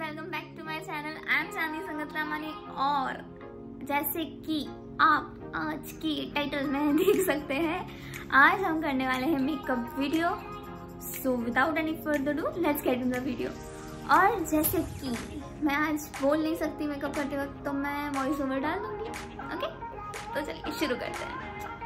Welcome back to my channel. I am Chandi Sangat Ramani. और जैसे कि आप आज की टाइटल में देख सकते हैं, आज हम करने वाले हैं makeup video. So without any further do let's get in the video. और जैसे कि मैं आज बोल नहीं सकती मेकअप करते वक्त, तो मैं वॉइस ओवर डाल दूंगी। ओके, तो चलिए शुरू करते हैं।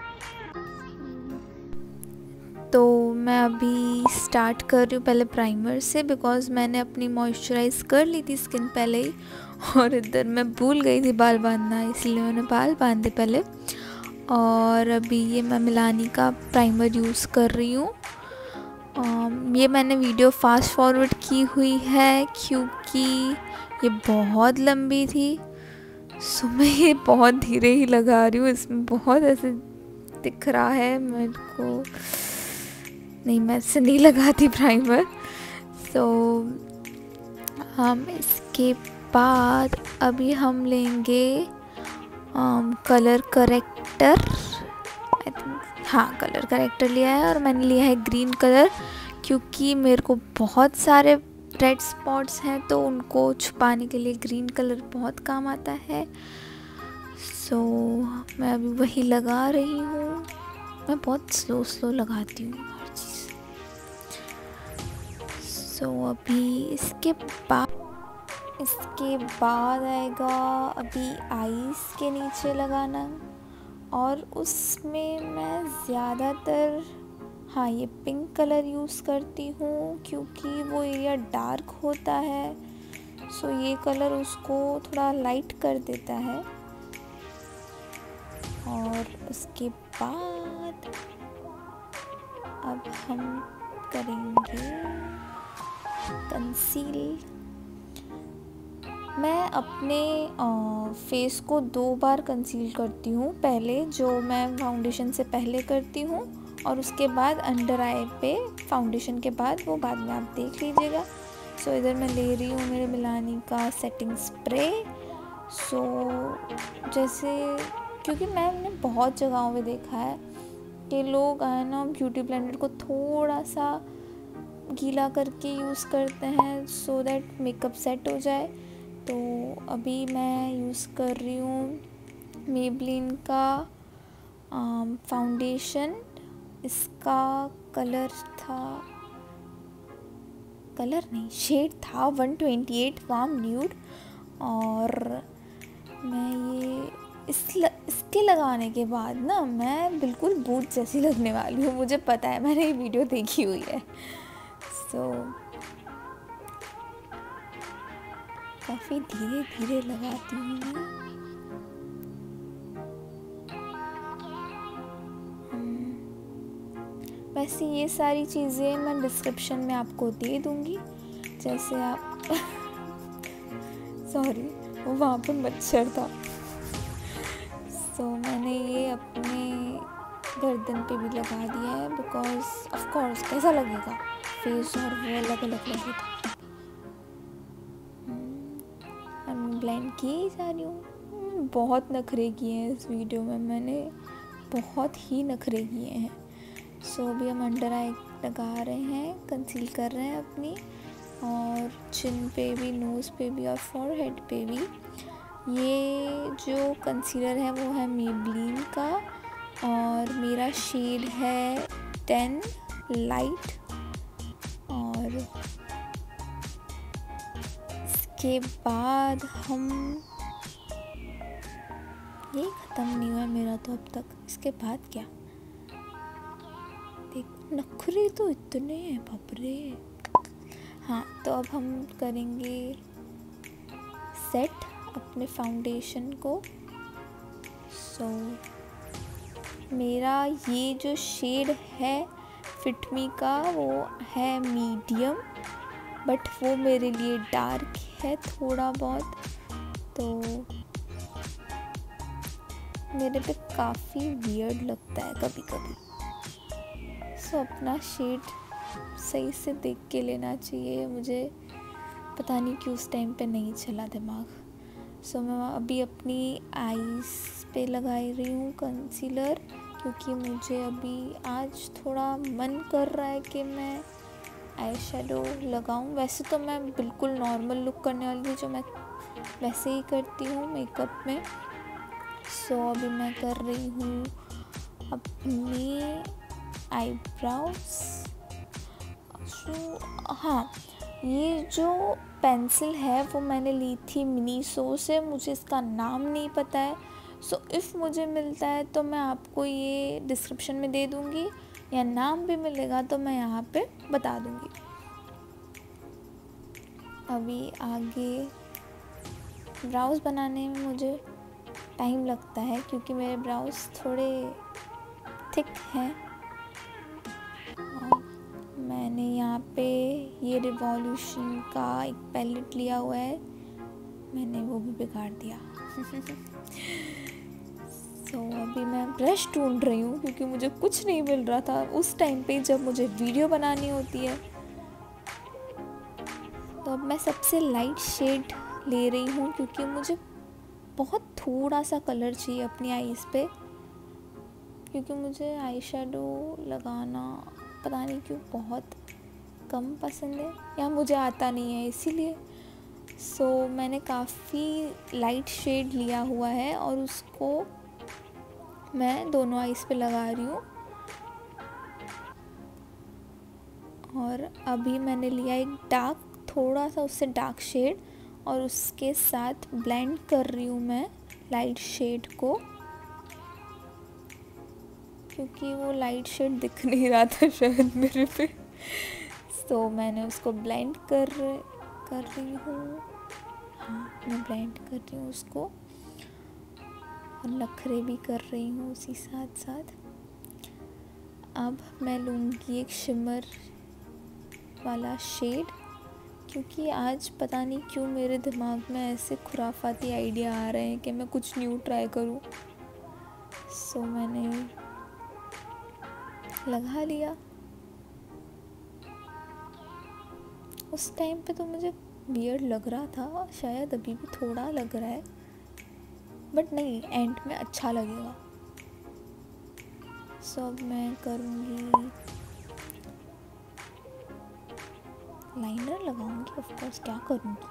तो मैं अभी स्टार्ट कर रही हूँ पहले प्राइमर से, बिकॉज़ मैंने अपनी मॉइस्चराइज़ कर ली थी स्किन पहले ही, और इधर मैं भूल गई थी बाल बांधना, इसलिए मैंने बाल बांधे पहले। और अभी ये मैं मिलानी का प्राइमर यूज़ कर रही हूँ। ये मैंने वीडियो फास्ट फॉरवर्ड की हुई है क्योंकि ये बहुत लंबी थी। सो मैं ये बहुत धीरे ही लगा रही हूँ, इसमें बहुत ऐसे दिख रहा है मेरे को। नहीं, मैं इससे नहीं लगाती प्राइमर। सो हम इसके बाद अभी हम लेंगे कलर करेक्टर। आई थिंक हाँ, कलर करेक्टर लिया है, और मैंने लिया है ग्रीन कलर क्योंकि मेरे को बहुत सारे रेड स्पॉट्स हैं, तो उनको छुपाने के लिए ग्रीन कलर बहुत काम आता है। सो मैं अभी वही लगा रही हूँ। मैं बहुत स्लो लगाती हूँ हर चीज़। सो अभी इसके बाद आएगा अभी आईज के नीचे लगाना, और उसमें मैं ज़्यादातर ये पिंक कलर यूज़ करती हूँ क्योंकि वो एरिया डार्क होता है। सो ये कलर उसको थोड़ा लाइट कर देता है। और उसके बाद अब हम करेंगे कंसील। मैं अपने फेस को 2 बार कंसील करती हूँ। पहले जो मैं फाउंडेशन से पहले करती हूँ, और उसके बाद अंडर आई पे फाउंडेशन के बाद, वो बाद में आप देख लीजिएगा। सो इधर मैं ले रही हूँ मेरे मिलानी का सेटिंग स्प्रे। सो जैसे क्योंकि मैंने बहुत जगहों पे देखा है कि लोग ना ब्यूटी ब्लेंडर को थोड़ा सा गीला करके यूज़ करते हैं सो दैट मेकअप सेट हो जाए। तो अभी मैं यूज़ कर रही हूँ मेबलिन का फाउंडेशन। इसका शेड था 128 वार्म न्यूड। और मैं ये इसके लगाने के बाद ना मैं बिल्कुल बूट जैसी लगने वाली हूँ। मुझे पता है, मैंने ये वीडियो देखी हुई है। सो काफ़ी धीरे धीरे लगाती हूँ मैं। वैसे ये सारी चीज़ें मैं डिस्क्रिप्शन में आपको दे दूँगी। जैसे आप सॉरी, वो वहाँ पर मच्छर था। सो मैंने ये अपने गर्दन पे भी लगा दिया है, बिकॉज ऑफ कोर्स कैसा लगेगा फेस और वो अलग अलग लगेगा। मैं ब्लेंड की जा रही हूँ। बहुत नखरे किए हैं इस वीडियो में, मैंने बहुत ही नखरे किए हैं। सो अभी हम अंडर आई लगा रहे हैं, कंसील कर रहे हैं अपनी, और चिन पे भी, नोज़ पे भी, और फॉरहेड पे भी। ये जो कंसीलर है वो है मेबलिन का, और मेरा शेड है 10 लाइट। और इसके बाद हम, ये ख़त्म नहीं हुआ मेरा तो अब तक। इसके बाद क्या, देख नखरे तो इतने हैं बापरे। हाँ, तो अब हम करेंगे सेट अपने फाउंडेशन को। सो मेरा ये जो शेड है फिट मी का, वो है मीडियम, बट वो मेरे लिए डार्क है थोड़ा बहुत, तो मेरे पे काफ़ी वियर्ड लगता है कभी कभी। सो अपना शेड सही से देख के लेना चाहिए। मुझे पता नहीं क्यों उस टाइम पे नहीं चला दिमाग। सो मैं अभी अपनी आईज पे लगाई रही हूँ कंसीलर, क्योंकि मुझे अभी आज थोड़ा मन कर रहा है कि मैं आई शेडो लगाऊं। वैसे तो मैं बिल्कुल नॉर्मल लुक करने वाली थी, जो मैं वैसे ही करती हूँ मेकअप में। सो अभी मैं कर रही हूँ अपनी आईब्रोज। हाँ, ये जो पेंसिल है वो मैंने ली थी मिनीसो से, मुझे इसका नाम नहीं पता है। सो इफ़ मुझे मिलता है तो मैं आपको ये डिस्क्रिप्शन में दे दूँगी, या नाम भी मिलेगा तो मैं यहाँ पे बता दूँगी। अभी आगे ब्राउज़ बनाने में मुझे टाइम लगता है, क्योंकि मेरे ब्राउज़ थोड़े थिक हैं। और मैंने यहाँ पे ये रिवॉल्यूशन का एक पैलेट लिया हुआ है, मैंने वो भी बिगाड़ दिया। सो अभी मैं ब्रश ढूंढ रही हूँ, क्योंकि मुझे कुछ नहीं मिल रहा था उस टाइम पे जब मुझे वीडियो बनानी होती है। तो अब मैं सबसे लाइट शेड ले रही हूँ, क्योंकि मुझे बहुत थोड़ा सा कलर चाहिए अपनी आईज़ पे, क्योंकि मुझे आई शेडो लगाना पता नहीं क्यों बहुत कम पसंद है, या मुझे आता नहीं है इसीलिए। सो मैंने काफ़ी लाइट शेड लिया हुआ है और उसको मैं दोनों आईज़ पे लगा रही हूँ। और अभी मैंने लिया एक डार्क, थोड़ा सा उससे डार्क शेड, और उसके साथ ब्लेंड कर रही हूँ मैं लाइट शेड को, क्योंकि वो लाइट शेड दिख नहीं रहा था शायद मेरे पे। सो मैंने उसको ब्लेंड कर रही हूँ। हाँ, मैं ब्लेंड कर रही हूँ उसको, और नखरे भी कर रही हूँ उसी साथ साथ। अब मैं लूँगी एक शिमर वाला शेड, क्योंकि आज पता नहीं क्यों मेरे दिमाग में ऐसे खुराफाती आइडिया आ रहे हैं कि मैं कुछ न्यू ट्राई करूँ। सो मैंने लगा लिया। उस टाइम पे तो मुझे वियर्ड लग रहा था, शायद अभी भी थोड़ा लग रहा है, बट नहीं, एंड में अच्छा लगेगा। सो अब मैं करूँगी लाइनर लगाऊंगी, ऑफ कोर्स, क्या करूँगी।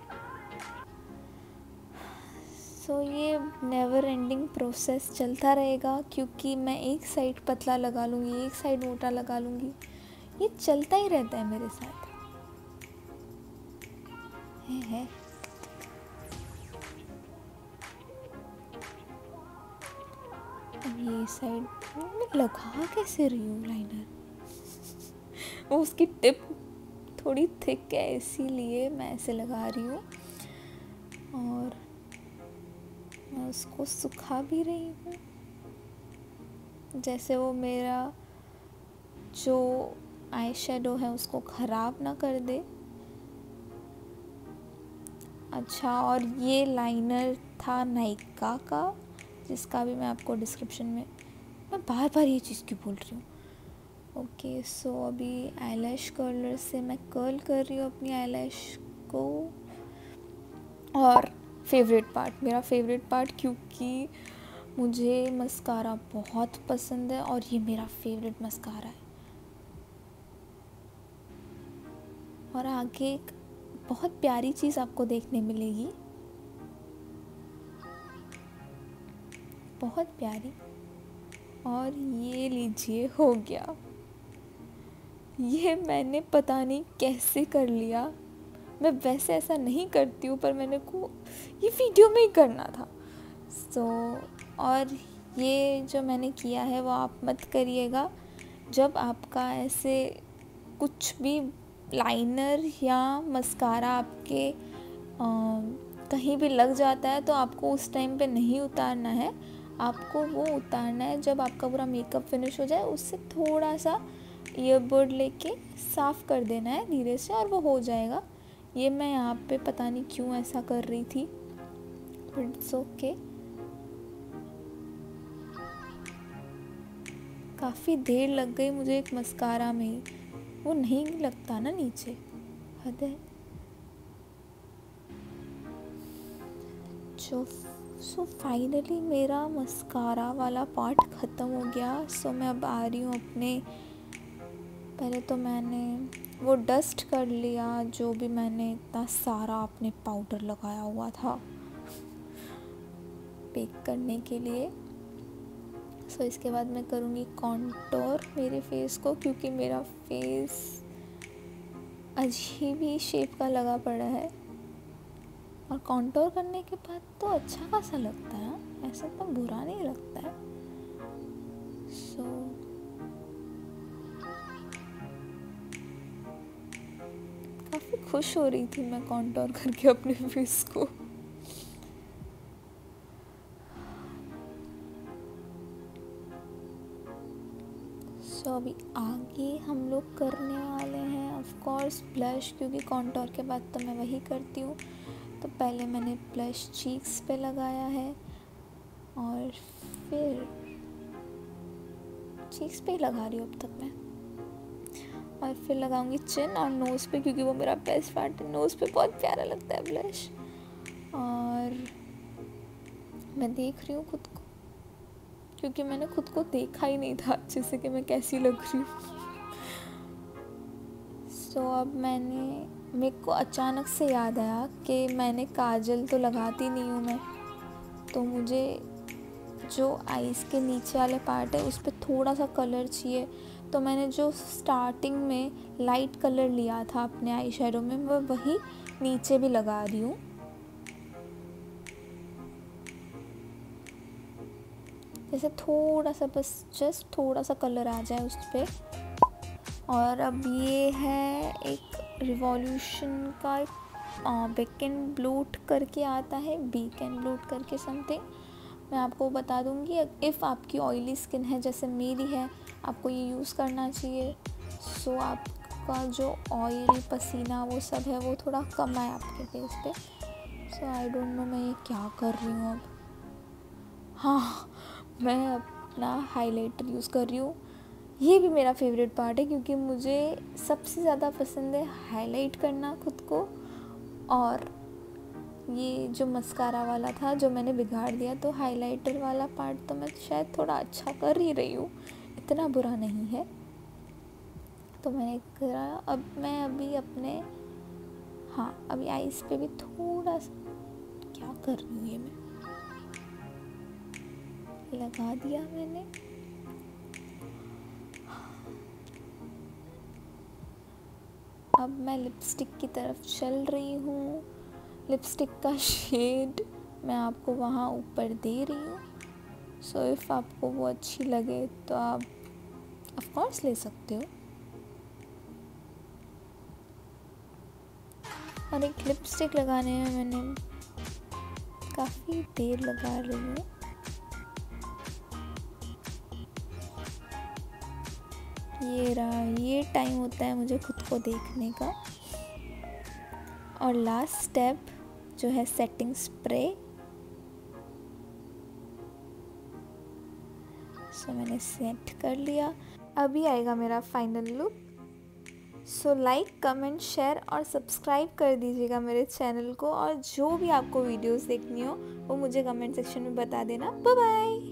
सो ये नेवर एंडिंग प्रोसेस चलता रहेगा, क्योंकि मैं एक साइड पतला लगा लूँगी, एक साइड मोटा लगा लूँगी, ये चलता ही रहता है मेरे साथ। है। अब ये साइड मैं लगा कैसे रही हूँ लाइनर, वो उसकी टिप थोड़ी थिक है इसीलिए मैं ऐसे लगा रही हूँ, और मैं उसको सुखा भी रही हूँ, जैसे वो मेरा जो आई शेडो है उसको ख़राब ना कर दे। अच्छा, और ये लाइनर था नायका का, जिसका भी मैं आपको डिस्क्रिप्शन में, मैं बार बार ये चीज़ क्यों बोल रही हूँ। ओके, सो अभी आईलैश कर्लर से मैं कर्ल कर रही हूँ अपनी आईलैश को। और मेरा फेवरेट पार्ट, क्योंकि मुझे मस्कारा बहुत पसंद है और ये मेरा फेवरेट मस्कारा है। और आगे एक बहुत प्यारी चीज़ आपको देखने मिलेगी, बहुत प्यारी। और ये लीजिए, हो गया। ये मैंने पता नहीं कैसे कर लिया, मैं वैसे ऐसा नहीं करती हूँ, पर मैंने को ये वीडियो में ही करना था। सो और ये जो मैंने किया है वो आप मत करिएगा। जब आपका ऐसे कुछ भी लाइनर या मस्कारा आपके कहीं भी लग जाता है, तो आपको उस टाइम पे नहीं उतारना है, आपको वो उतारना है जब आपका पूरा मेकअप फिनिश हो जाए। उससे थोड़ा सा ईयरबड लेके साफ़ कर देना है धीरे से, और वो हो जाएगा। ये मैं यहाँ पे पता नहीं क्यों ऐसा कर रही थी, बट इट्स ओके। काफ़ी देर लग गई मुझे एक मस्कारा में ही, वो नहीं लगता ना नीचे, हद है। सो फाइनली मेरा मस्कारा वाला पार्ट ख़त्म हो गया। सो मैं अब आ रही हूँ अपने, पहले तो मैंने वो डस्ट कर लिया जो भी मैंने इतना सारा अपने पाउडर लगाया हुआ था बेक करने के लिए। सो इसके बाद मैं करूँगी कॉन्टोर मेरे फेस को, क्योंकि मेरा फेस अजीब ही शेप का लगा पड़ा है। और कॉन्टोर करने के बाद तो अच्छा खासा लगता है, ऐसा तो बुरा नहीं लगता है। सो काफ़ी खुश हो रही थी मैं कॉन्टोर करके अपने फेस को। सो अभी आगे हम लोग करने वाले हैं ऑफ कोर्स ब्लश, क्योंकि कॉन्टोर के बाद तो मैं वही करती हूँ। तो पहले मैंने ब्लश चीक्स पे लगाया है और फिर चीक्स पे ही लगा रही हूँ अब तक मैं, और फिर लगाऊंगी चिन और नोज़ पे, क्योंकि वो मेरा बेस्ट पार्ट है। नोज़ पे बहुत प्यारा लगता है ब्लश। और मैं देख रही हूँ खुद को, क्योंकि मैंने खुद को देखा ही नहीं था अच्छे से कि मैं कैसी लग रही हूँ। सो अब मेरे को अचानक से याद आया कि मैंने काजल तो लगाती नहीं हूँ मैं, तो मुझे जो आईज़ के नीचे वाले पार्ट है उस पर थोड़ा सा कलर चाहिए। तो मैंने जो स्टार्टिंग में लाइट कलर लिया था अपने आई शेडो में, मैं वही नीचे भी लगा रही हूँ। जैसे थोड़ा सा, बस जस्ट थोड़ा सा कलर आ जाए उस पर। और अब ये है एक रिवॉल्यूशन का बेक एंड ब्लूट करके आता है, बेक एंड ब्लूट करके समथिंग। मैं आपको बता दूंगी, इफ़ आपकी ऑयली स्किन है जैसे मेरी है, आपको ये यूज़ करना चाहिए। सो आपका जो ऑयल पसीना वो सब है वो थोड़ा कम आए आपके फेस पे। सो आई डोंट नो मैं ये क्या कर रही हूँ अब। हाँ, मैं अपना हाइलाइटर यूज़ कर रही हूँ। ये भी मेरा फेवरेट पार्ट है, क्योंकि मुझे सबसे ज़्यादा पसंद है हाईलाइट करना खुद को। और ये जो मस्कारा वाला था जो मैंने बिगाड़ दिया, तो हाइलाइटर वाला पार्ट तो मैं शायद थोड़ा अच्छा कर ही रही हूँ, इतना बुरा नहीं है। तो मैंने करा, अब मैं अभी अपने अभी आईज पे भी थोड़ा सा क्या कर रही हूँ, ये मैं लगा दिया मैंने। अब मैं लिपस्टिक की तरफ चल रही हूँ। लिपस्टिक का शेड मैं आपको वहाँ ऊपर दे रही हूँ। सो इफ़ आपको वो अच्छी लगे तो आप ऑफ कोर्स ले सकते हो। और एक लिपस्टिक लगाने में मैंने काफ़ी देर लगा रही हूँ। ये रहा, ये टाइम होता है मुझे खुद को देखने का। और लास्ट स्टेप जो है सेटिंग स्प्रे। सो मैंने सेट कर लिया। अभी आएगा मेरा final look. So like, comment, share और सब्सक्राइब कर दीजिएगा मेरे चैनल को। और जो भी आपको वीडियोस देखनी हो वो मुझे कमेंट सेक्शन में बता देना। Bye bye.